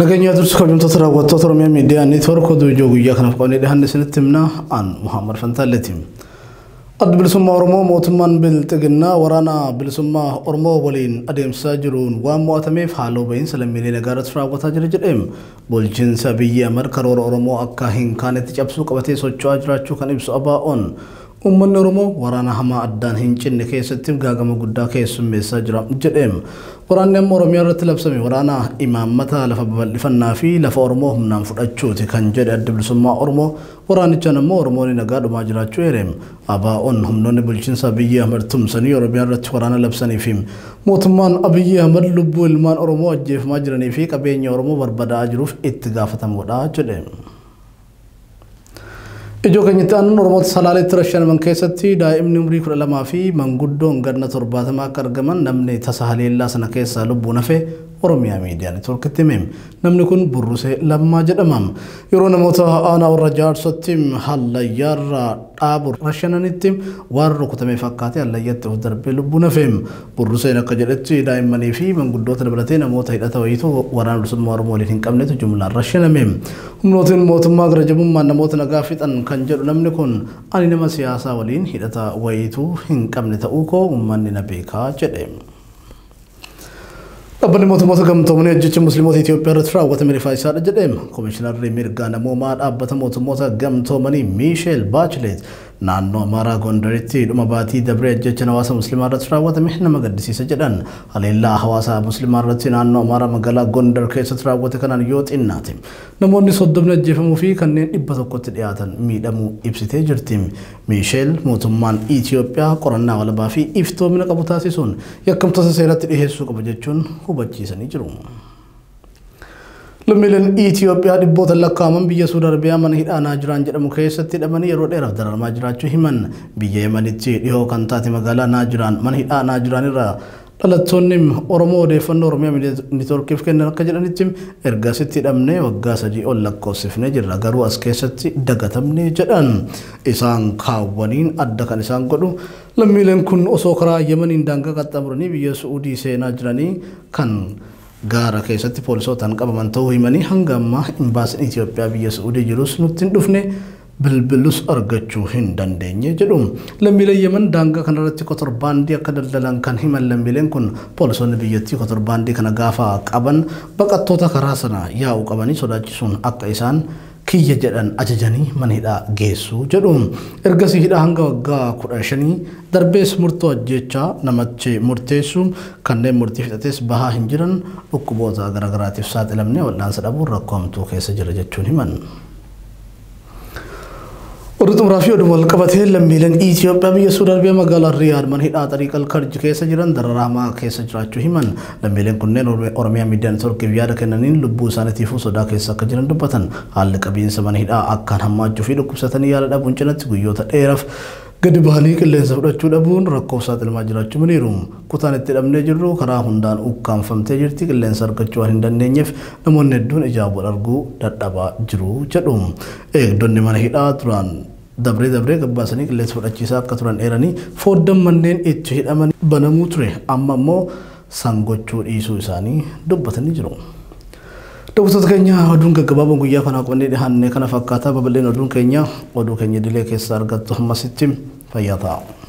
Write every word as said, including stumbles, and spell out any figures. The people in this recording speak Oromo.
Naganya dursu kabin totara wa totara mi media network ko do jogu ya kana ko ne hanne sinatimna an Muhammad Fantaletim ad bilsumma ormo motuman bil tegna warana bilsumma ormo walin adem sajirun wa muatame falo bayin salamile nagarat fra wa tajir jedem bolchin sabiya mar karor ormo akka hin kanet chapsu qabate socho ajrachu kan ibsu aba on umman ormo warana hama addan hincin ne kesetim gagama gudda kesum mesajra jedem warana oromia ratlabsami warana imamata lafa balfanna fi lafa ormo humnan fudachuti kan jede ad bilsumma ormo warani chanamo ormo ni nagadu majrachu erem aba on humnon bulchin sabiya martum sani oromia rat warana labsani fim motuman abiya mar lubul man ormo ajef majrani fi qabenya ormo barbada ajruf ittigafatam wada jedem Ijo kenyataan ormo salale terasyan mengkesati daim numri kuralama fi manggudong garna torbatama kargaman namne tasahalilla sana kesa lubu nafe oromia media network timim namne kun buruse lamma jedamam yorona mota ana warajat sotim halayarra abur rashananitim warru kutame fakkati halayat darbe lubu nafem buruse nakajedeti daim mani fi manggudot dabratena mota hidata waito waran rusum ormo lin kamne tu jumla rashanamem umnotin motuma grajabum man mota nagafitan kanjadu namne kun ani nama siyasa walin hidata waito hin kamne ta uko umman nabeka jedem Abani motu motu kam tomne ajje muslimot Ethiopia ratra wata meri faisal jedem commissioner Mirga Namomad abbata motu motu gam tomani Michelle Bachelet nanno mara gondariti duma bati dabre ajje nawasa muslima ratra wata mihna magadisi sajadan alilla hawasa muslima rati nanno mara magala gondar kesatra wata kanan yot innatim namonni soddobna jefamu fi kannen dibba tokkotti dhiyatan miidhamu ibsite jirtim Michelle motumman Ethiopia qoranna wala bafi ifto mina qabutaasisun yakkam tasa seeratti dhiheessu qaba jechuun hubachiisanii jiru. Lammiileen Itoophiyaa dhibboota lakkaa'aman biyya Suudi Arabiyaa mana hidhaanaa jiran jedhamu keessatti hidhamanii yeroo dheeraaf dararamaa jiraachuu himan biyya Yemenitti dhihoo kan taate magaalaa Naajiraan mana hidhaanaa jiran irraa dhalattoonni Oromoo odeeffannoo Oromiyaa Neetworkiif kennan akka jedhanitti ergasitti hidhamnee waggaa sadii ol lakkoofsifnee jirra garuu as keessatti dagatamnee jedhan isaan kaawwaniin adda kan isaan godhu lammiileen kun osoo karaa Yemeniin daangaa qaxxaamuranii biyya Suudii seenaa jiranii kan Gara keessatti poolisootaan qabaman ta'uu himanii hanga ammaa imbaasiin Itoophiyaa biyya Suudii jirus nutti hin dhufne bilbilus argachuu hin dandeenye jedhu lammiileen Yemen daangaa kanarratti kotorbaandii akka daldalan kan himan lammiileen kun poolisoonni biyyattii kotorbaandii kana gaafa qaban baqattoota karaa sana yaa'u qabanii sodaachisuun akka isaan kiyya jedhan ajajanii mana hidhaa geessu jedhu ergasii hidhaa hanga waggaa kudha shanii darbees murtoo ajjechaa namachi murteessu kanneen murtii fixates bahaa hin jiran dhukkuboota garagaraatiif saaxilamne wal'aansa dhabuun rakkoo hamtuu keessa jira jechuun himan. Oduutum raafii oduu wal qabatee lammiileen Itoophiyaa biyya Suudi Arabiyaa magaalaa Riyaad mana hidhaa Xariiqal Karji keessa jiran dararamaa keessa jiraachuu himan lammiileen kunneen Oromiyaa Miidiyaa Neetworkiif yaada kennaniin lubbuu isaaniitiifuu sodaa keessa akka jiran dubbatan haalli qabiinsa mana hidhaa akkaan hammaachuu fi dhukkubsatanii yaala dhabuun cinatti guyyoota dheeraaf gadi bahanii qilleensa fudhachuu dhabuun rakkoo saaxilamaa jiraachuu maniiru kutaan itti hidhamnee jirru karaa hundaan ukkaanfamtee jirti qilleensa argachuu waan hin dandeenyeef namoonni hedduun ijaan wal arguu dadhabaa jiru jedhu eegdonni mana hidhaa duraan dabre dabre gabbaasanii qilleensa fudhachiisaa akka turan eeranii fooddan manneen itti hidhaman banamuu ture amma immoo sangochuu dhiisuu isaanii dubbatanii jiru. Daawwattoota keenya oduun gaggabaaboo guyyaa kana qabannee dhiyaanne kana fakkaataa babal'een oduun keenya oduu keenya dilee keessa argattu hammasitti fayyaa ta'a.